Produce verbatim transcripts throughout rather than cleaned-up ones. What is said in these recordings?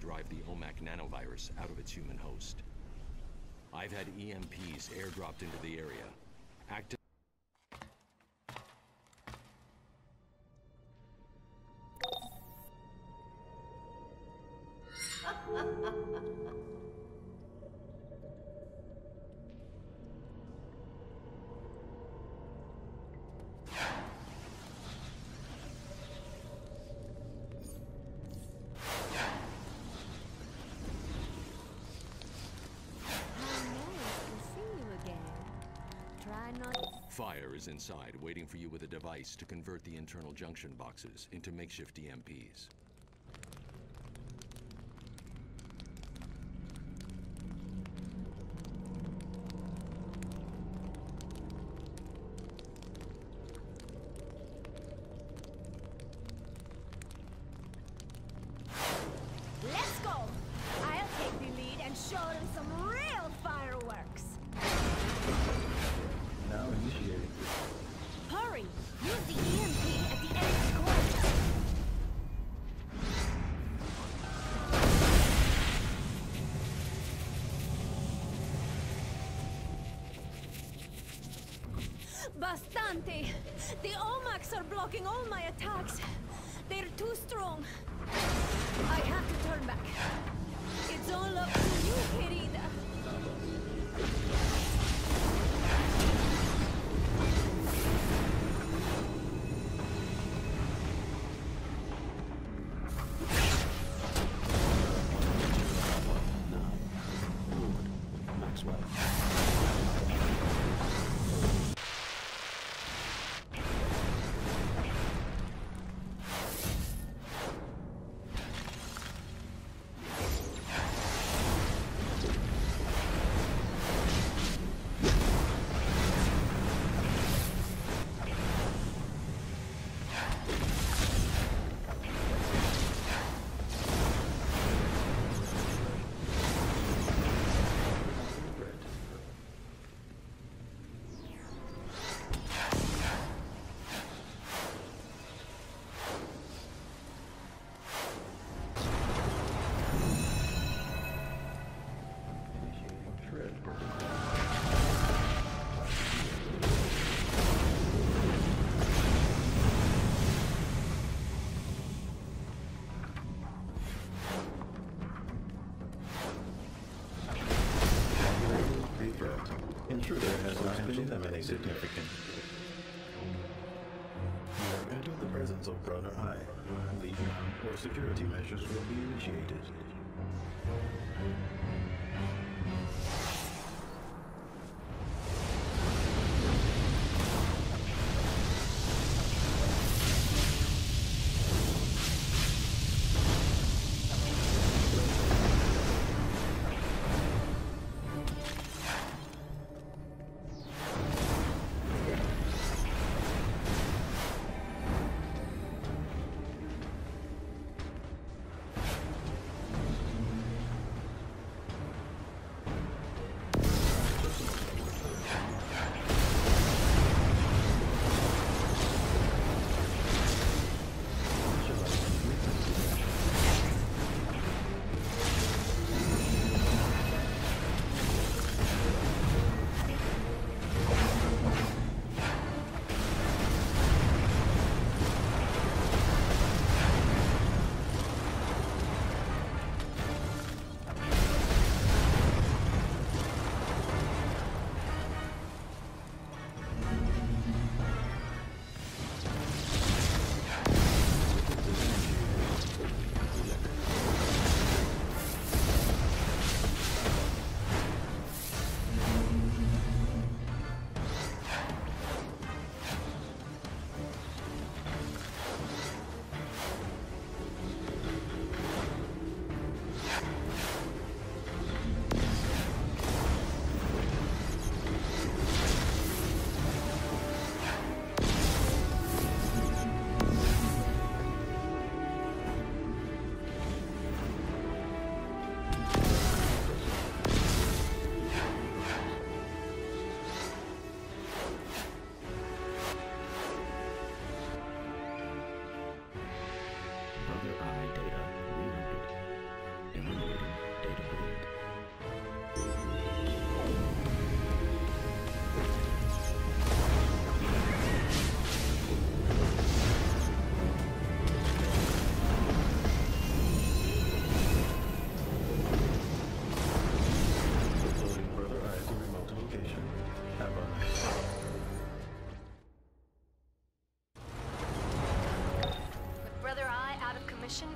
drive the O M A C nanovirus out of its human host. I've had E M Ps airdropped into the area. Active Fire is inside, waiting for you with a device to convert the internal junction boxes into makeshift E M Ps. Let's go! I'll take the lead and show them some real fireworks! Now initiating. Hurry! Use the E M P at the enemy's corner! Bastante! The O M A Cs are blocking all my attacks. They're too strong. I have to turn back. It's all up to you, querida. Intruder has not been eliminated. Significant. You have entered the presence of Brother Eye. Legion or security measures will be initiated. mission?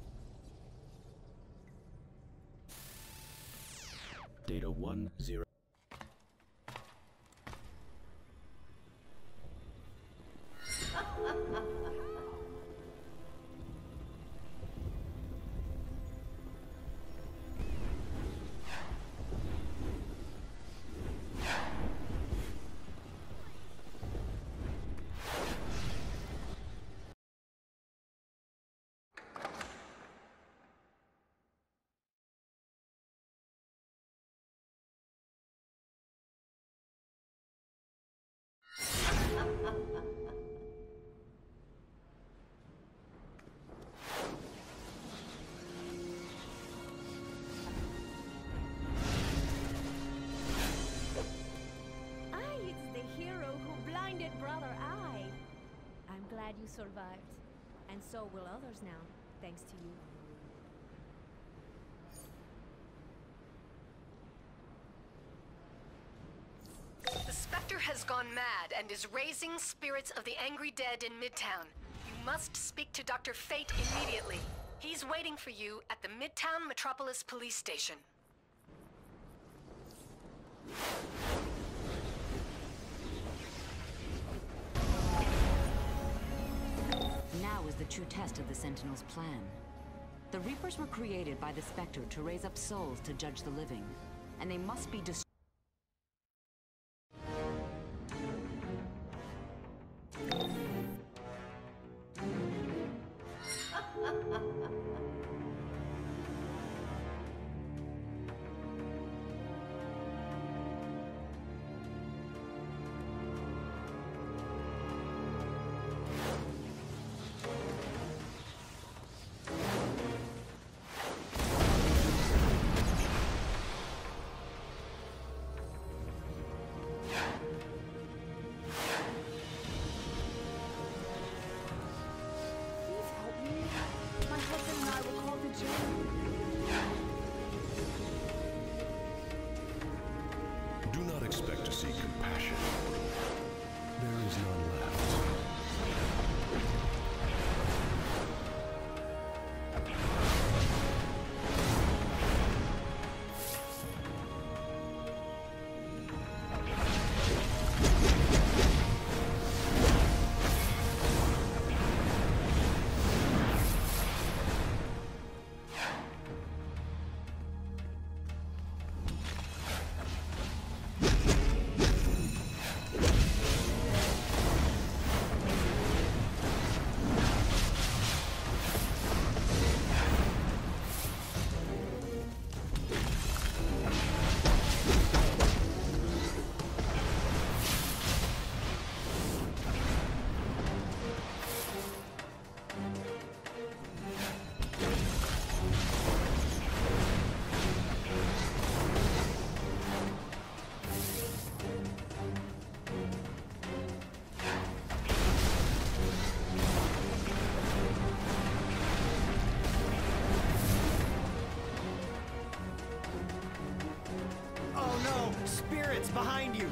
Data one zero. Brother, I. I'm glad you survived. And so will others now, thanks to you. The Spectre has gone mad and is raising spirits of the angry dead in Midtown. You must speak to Doctor Fate immediately. He's waiting for you at the Midtown Metropolis Police Station. Now is the true test of the Sentinel's plan. The Reapers were created by the Spectre to raise up souls to judge the living, and they must be destroyed. Do not expect to see compassion. There is none left. Spirits behind you!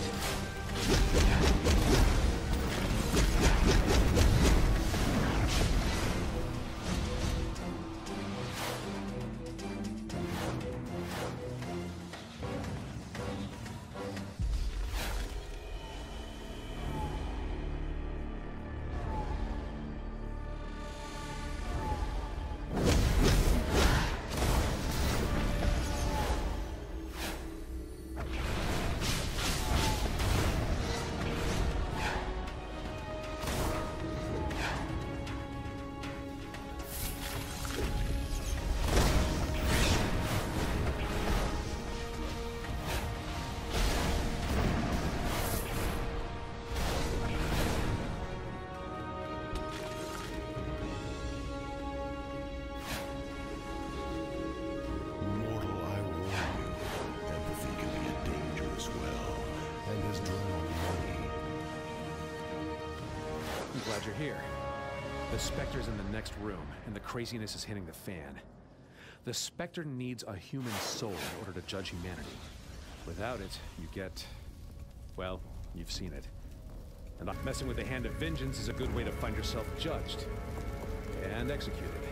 Glad you're here. The Spectre's in the next room, and the craziness is hitting the fan. The Spectre needs a human soul in order to judge humanity. Without it, you get... well, you've seen it. And not messing with the Hand of Vengeance is a good way to find yourself judged and executed.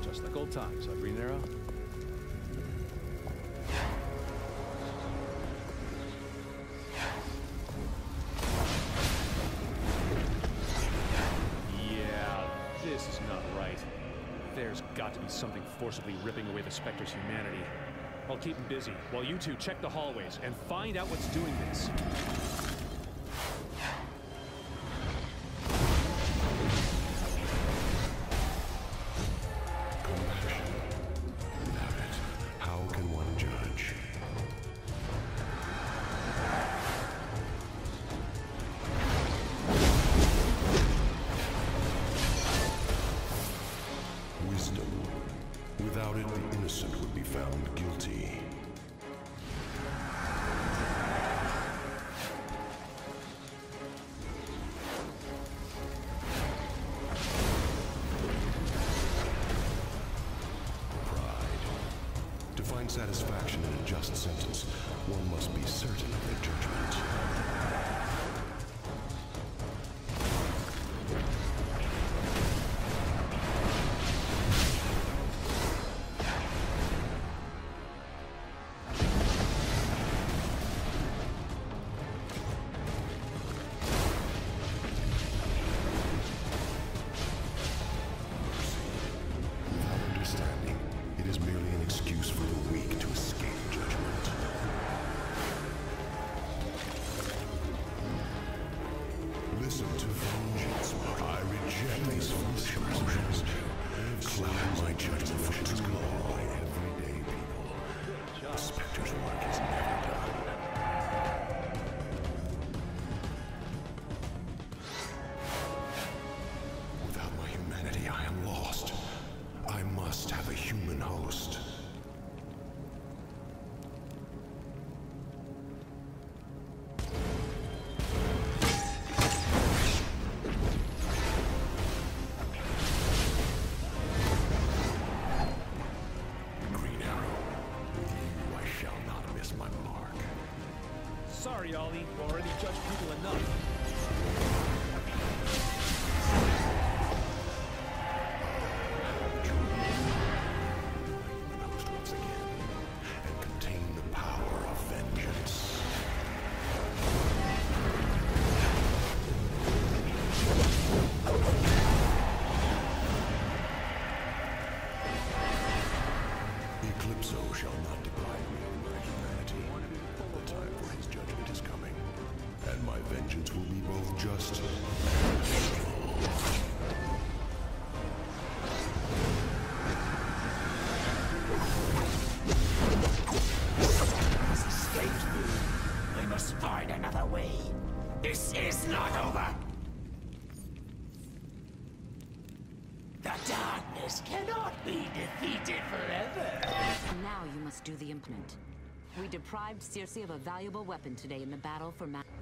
Just like old times, huh, Green Arrow? Yeah, this is not right. There's got to be something forcibly ripping away the Spectre's humanity. I'll keep them busy, while you two check the hallways and find out what's doing this. Without it, the innocent would be found guilty. Pride. To find satisfaction in a just sentence, one must be certain of their judgment. Sorry, Ollie. You already judged people enough. Once again, and contain the power of vengeance. Eclipso shall not deprive me of my humanity. The time for his judgment is coming, and my vengeance will be both just and vengeful. We must find another way. This is not over. The darkness cannot be defeated forever. Now you must do the implement. We deprived Circe of a valuable weapon today in the battle for Ma-